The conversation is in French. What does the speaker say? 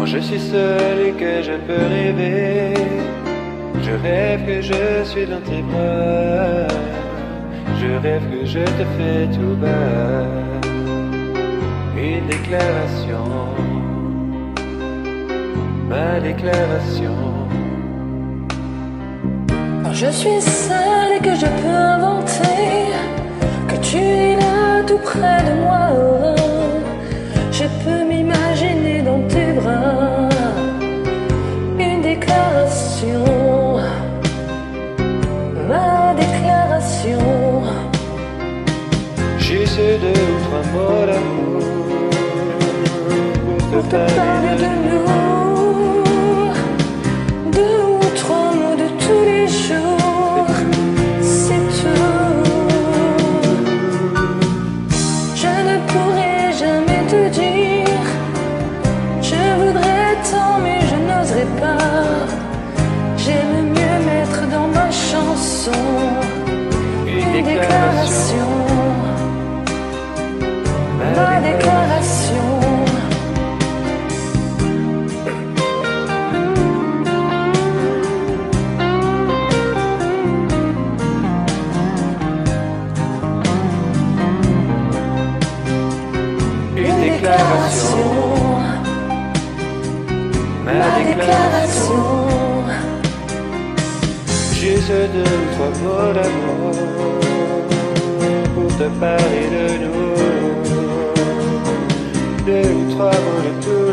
je suis seul et que je peux rêver, je rêve que je suis dans tes bras, je rêve que je te fais tout bas une déclaration, ma déclaration. Quand je suis seule et que je peux inventer que tu es là tout près de moi, je peux m'imaginer dans tes bras une déclaration, ma déclaration. Juste deux ou trois mots d'amour pour te parler de nous, deux ou trois mots de tous les jours, c'est tout. Je ne pourrai jamais te dire, je voudrais tant mais je n'oserais pas. J'aime mieux mettre dans ma chanson une déclaration, ma déclaration. Une déclaration, ma déclaration. Juste deux ou trois mots d'amour pour te parler de nous, deux ou trois mots de tout.